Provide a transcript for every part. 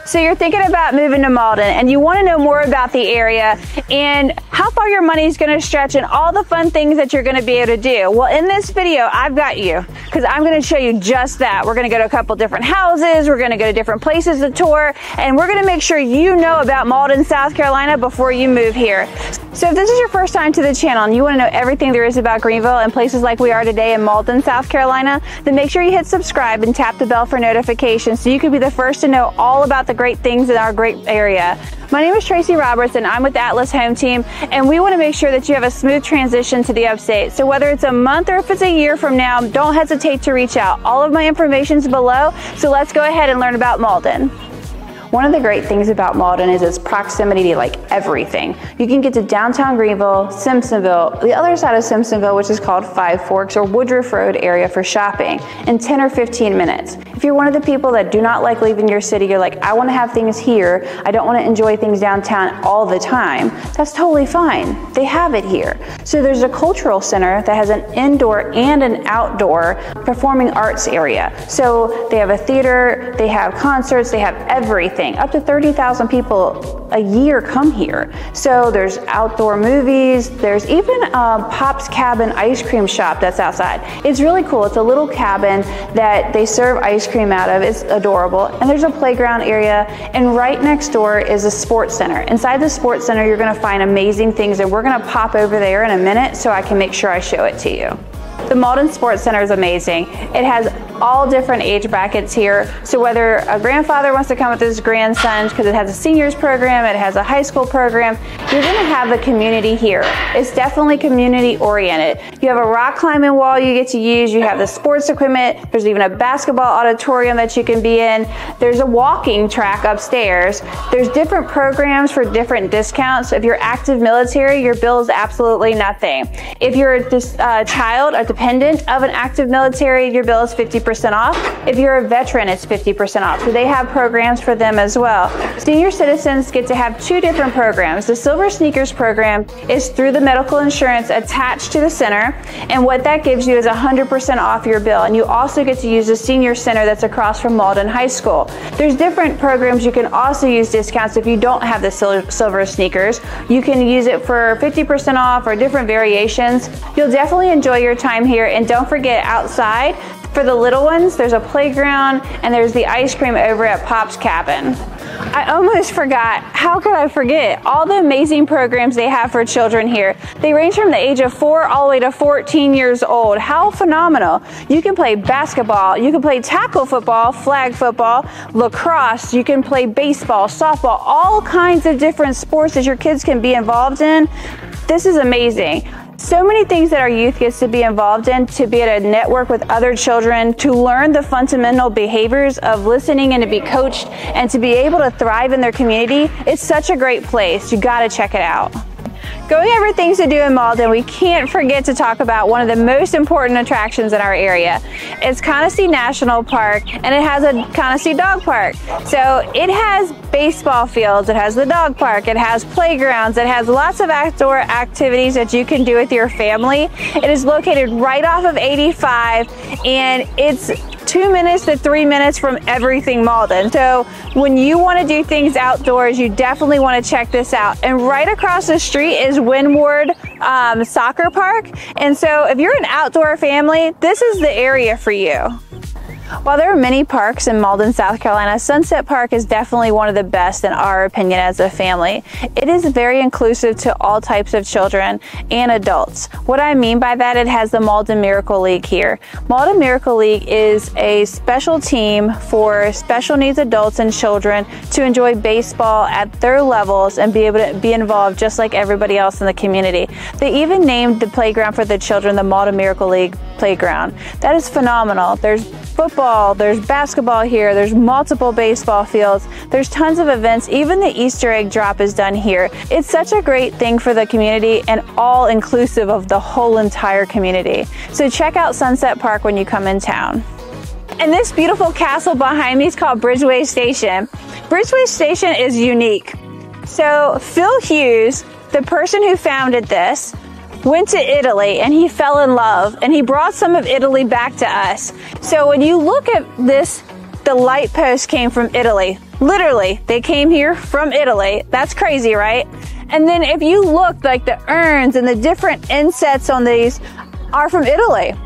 So you're thinking about moving to Mauldin and you want to know more about the area and how far your money is going to stretch and all the fun things that you're going to be able to do. Well, in this video, I've got you because I'm going to show you just that. We're going to go to a couple different houses. We're going to go to different places to tour, and we're going to make sure you know about Mauldin, South Carolina before you move here. So if this is your first time to the channel and you want to know everything there is about Greenville and places like we are today in Mauldin, South Carolina, then make sure you hit subscribe and tap the bell for notifications so you can be the first to know all about the great things in our great area. My name is Tracy Roberts and I'm with the Atlas Home Team, and we want to make sure that you have a smooth transition to the upstate. So whether it's a month or if it's a year from now, don't hesitate to reach out. All of my information is below, so let's go ahead and learn about Mauldin. One of the great things about Mauldin is its proximity to like everything. You can get to downtown Greenville, Simpsonville, the other side of Simpsonville, which is called Five Forks or Woodruff Road area for shopping in 10 or 15 minutes. If you're one of the people that do not like leaving your city, you're like, I want to have things here, I don't want to enjoy things downtown all the time, that's totally fine. They have it here. So there's a cultural center that has an indoor and an outdoor performing arts area. So they have a theater, they have concerts, they have everything. Up to 30,000 people a year come here. So there's outdoor movies, there's even a Pop's Cabin ice cream shop that's outside. It's really cool. It's a little cabin that they serve ice cream out of. It's adorable. And there's a playground area, and right next door is a sports center. Inside the sports center, you're gonna find amazing things, and we're gonna pop over there in a minute so I can make sure I show it to you. The Mauldin Sports Center is amazing. It has all different age brackets here. So whether a grandfather wants to come with his grandson, because it has a seniors program, it has a high school program, you're gonna have the community here. It's definitely community oriented. You have a rock climbing wall you get to use, you have the sports equipment, there's even a basketball auditorium that you can be in, there's a walking track upstairs, there's different programs for different discounts. If you're active military, your bill is absolutely nothing. If you're a child, a dependent of an active military, your bill is 50% off. If you're a veteran, it's 50% off. So they have programs for them as well. Senior citizens get to have two different programs. The Silver Sneakers program is through the medical insurance attached to the center, and what that gives you is 100% off your bill. And you also get to use the senior center that's across from Mauldin High School. There's different programs you can also use discounts if you don't have the Silver Sneakers. You can use it for 50% off or different variations. You'll definitely enjoy your time here, and don't forget outside for the little ones, there's a playground and there's the ice cream over at Pop's Cabin. I almost forgot. How could I forget? All the amazing programs they have for children here. They range from the age of 4 all the way to 14 years old. How phenomenal. You can play basketball, you can play tackle football, flag football, lacrosse, you can play baseball, softball, all kinds of different sports that your kids can be involved in. This is amazing. So many things that our youth gets to be involved in, to be able to network with other children, to learn the fundamental behaviors of listening and to be coached and to be able to thrive in their community. It's such a great place. You gotta check it out. Going over things to do in Mauldin, we can't forget to talk about one of the most important attractions in our area. It's Conestee National Park, and it has a Conestee Dog Park. So it has baseball fields, it has the dog park, it has playgrounds, it has lots of outdoor activities that you can do with your family. It is located right off of 85, and it's 2 minutes to 3 minutes from everything Mauldin. So when you want to do things outdoors, you definitely want to check this out. And right across the street is Windward Soccer Park. And so if you're an outdoor family, this is the area for you. While there are many parks in Mauldin, South Carolina, Sunset Park is definitely one of the best in our opinion as a family. It is very inclusive to all types of children and adults. What I mean by that, it has the Mauldin Miracle League here. Mauldin Miracle League is a special team for special needs adults and children to enjoy baseball at their levels and be able to be involved just like everybody else in the community. They even named the playground for the children the Mauldin Miracle League playground. That is phenomenal. There's football, there's basketball here, there's multiple baseball fields, there's tons of events, even the Easter egg drop is done here. It's such a great thing for the community and all inclusive of the whole entire community. So check out Sunset Park when you come in town. And this beautiful castle behind me is called Bridgeway Station. Bridgeway Station is unique. So Phil Hughes, the person who founded this, went to Italy and he fell in love and he brought some of Italy back to us. So when you look at this The light post came from Italy. Literally, they came here from Italy. That's crazy, right? And then if you look, like the urns and the different insets on these are from Italy.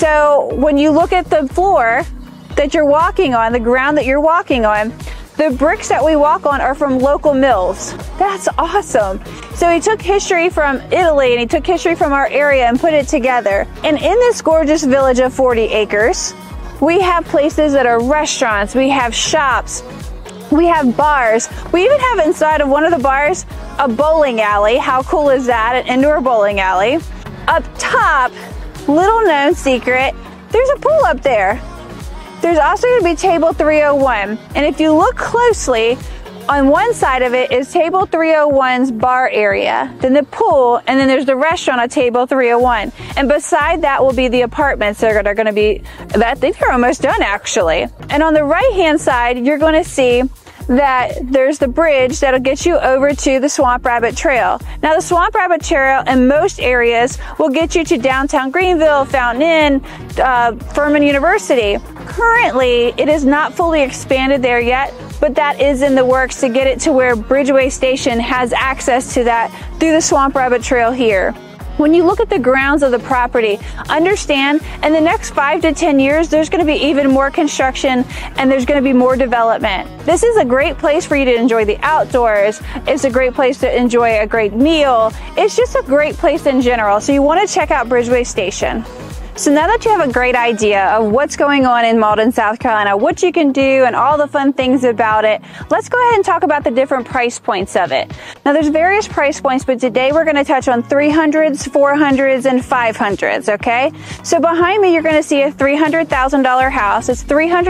So when you look at the floor that you're walking on, the ground that you're walking on, the bricks that we walk on are from local mills. That's awesome. So he took history from Italy and he took history from our area and put it together. And in this gorgeous village of 40 acres, we have places that are restaurants, we have shops, we have bars. We even have inside of one of the bars a bowling alley. How cool is that? An indoor bowling alley. Up top, little known secret, there's a pool up there. There's also going to be table 301. And if you look closely, on one side of it is table 301's bar area, then the pool, and then there's the restaurant at table 301. And beside that will be the apartments that are going to be, I think they're almost done actually. And on the right hand side, you're going to see that there's the bridge that'll get you over to the Swamp Rabbit Trail. Now the Swamp Rabbit Trail in most areas will get you to downtown Greenville, Fountain Inn, Furman University. Currently, it is not fully expanded there yet, but that is in the works to get it to where Bridgeway Station has access to that through the Swamp Rabbit Trail here. When you look at the grounds of the property, understand in the next 5 to 10 years, there's going to be even more construction and there's going to be more development. This is a great place for you to enjoy the outdoors. It's a great place to enjoy a great meal. It's just a great place in general. So you want to check out Bridgeway Station. So now that you have a great idea of what's going on in Mauldin, South Carolina, what you can do and all the fun things about it, let's go ahead and talk about the different price points of it. Now there's various price points, but today we're going to touch on 300s, 400s, and 500s, okay? So behind me, you're going to see a $300,000 house. It's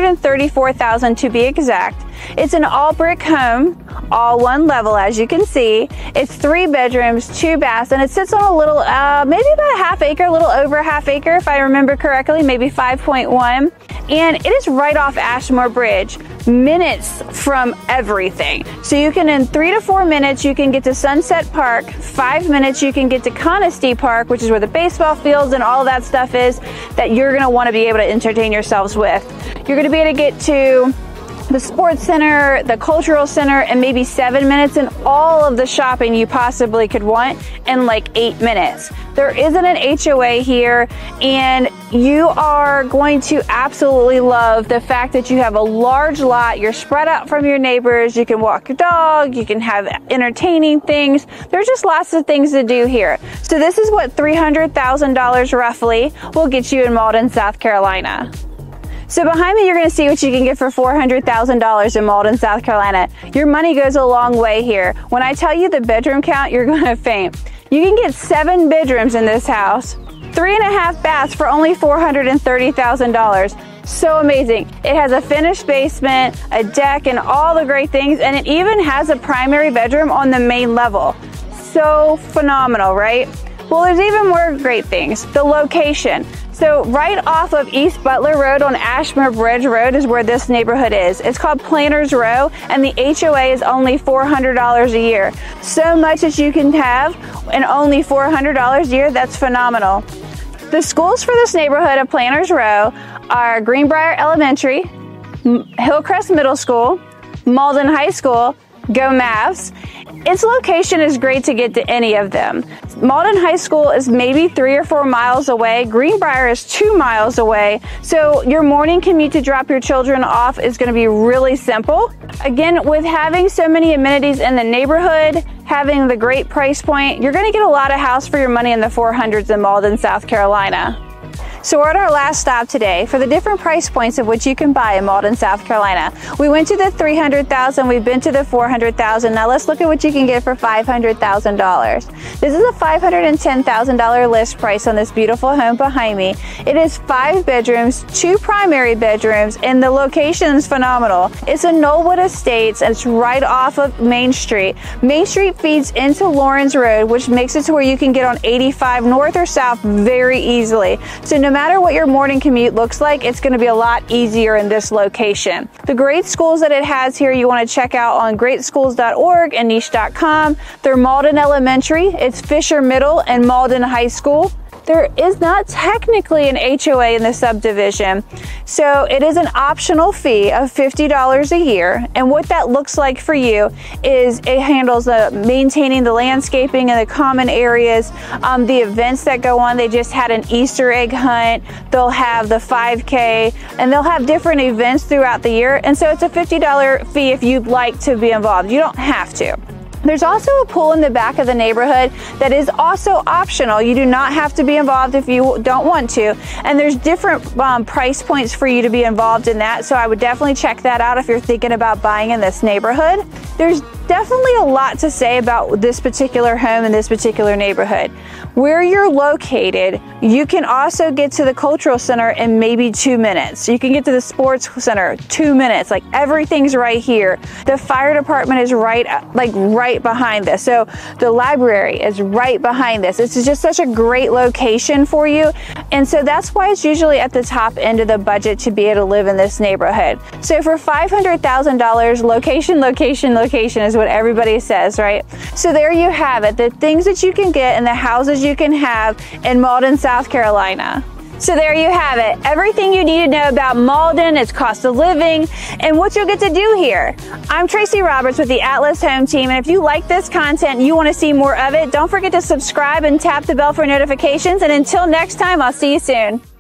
$334,000 to be exact. It's an all brick home, all one level, as you can see. It's 3 bedrooms, 2 baths, and it sits on a little, maybe about a half acre, a little over a half acre, if I remember correctly, maybe 5.1. And it is right off Ashmore Bridge, minutes from everything. So you can, in 3 to 4 minutes, you can get to Sunset Park. 5 minutes, you can get to Conestee Park, which is where the baseball fields and all that stuff is that you're gonna wanna be able to entertain yourselves with. You're gonna be able to get to the sports center, the cultural center, and maybe 7 minutes, and all of the shopping you possibly could want in like 8 minutes. There isn't an HOA here, and you are going to absolutely love the fact that you have a large lot. You're spread out from your neighbors. You can walk your dog. You can have entertaining things. There's just lots of things to do here. So this is what $300,000 roughly will get you in Mauldin, South Carolina. So behind me, you're going to see what you can get for $400,000 in Mauldin, South Carolina. Your money goes a long way here. When I tell you the bedroom count, you're going to faint. You can get 7 bedrooms in this house, 3.5 baths for only $430,000. So amazing. It has a finished basement, a deck, and all the great things, and it even has a primary bedroom on the main level. So phenomenal, right? Well, there's even more great things. The location. So right off of East Butler Road on Ashmore Bridge Road is where this neighborhood is. It's called Planters Row, and the HOA is only $400 a year. So much that you can have, and only $400 a year, that's phenomenal. The schools for this neighborhood of Planters Row are Greenbrier Elementary, Hillcrest Middle School, Mauldin High School, Go Mavs. Its location is great to get to any of them. Mauldin High School is maybe 3 or 4 miles away. Greenbrier is 2 miles away. So your morning commute to drop your children off is going to be really simple. Again, with having so many amenities in the neighborhood, having the great price point, you're going to get a lot of house for your money in the 400s in Mauldin, South Carolina. So we're at our last stop today for the different price points of which you can buy in Mauldin, South Carolina. We went to the $300,000, we've been to the $400,000. Now let's look at what you can get for $500,000. This is a $510,000 list price on this beautiful home behind me. It is 5 bedrooms, 2 primary bedrooms, and the location is phenomenal. It's in Knollwood Estates, and it's right off of Main Street. Main Street feeds into Lawrence Road, which makes it to where you can get on 85 north or south very easily. So no matter what your morning commute looks like, it's going to be a lot easier in this location. The great schools that it has here, you want to check out on greatschools.org and niche.com. They're Mauldin Elementary, it's Fisher Middle, and Mauldin High School. there is not technically an HOA in the subdivision. So it is an optional fee of $50 a year. And what that looks like for you is it handles maintaining the landscaping and the common areas, the events that go on. They just had an Easter egg hunt. They'll have the 5K, and they'll have different events throughout the year. And so it's a $50 fee if you'd like to be involved. You don't have to. There's also a pool in the back of the neighborhood that is also optional. You do not have to be involved if you don't want to. And there's different price points for you to be involved in that. So I would definitely check that out if you're thinking about buying in this neighborhood. There's definitely a lot to say about this particular home in this particular neighborhood. Where you're located, you can also get to the cultural center in maybe 2 minutes. You can get to the sports center 2 minutes. Like, everything's right here. The fire department is right behind this. So the library is right behind this. It's just such a great location for you. And so that's why it's usually at the top end of the budget to be able to live in this neighborhood. So for $500,000, location is what everybody says, right? So there you have it. The things that you can get and the houses you can have in Mauldin, South Carolina. So there you have it. Everything you need to know about Mauldin, its cost of living, and what you'll get to do here. I'm Tracy Roberts with the Atlas Home Team, and if you like this content and you want to see more of it, don't forget to subscribe and tap the bell for notifications. And until next time, I'll see you soon.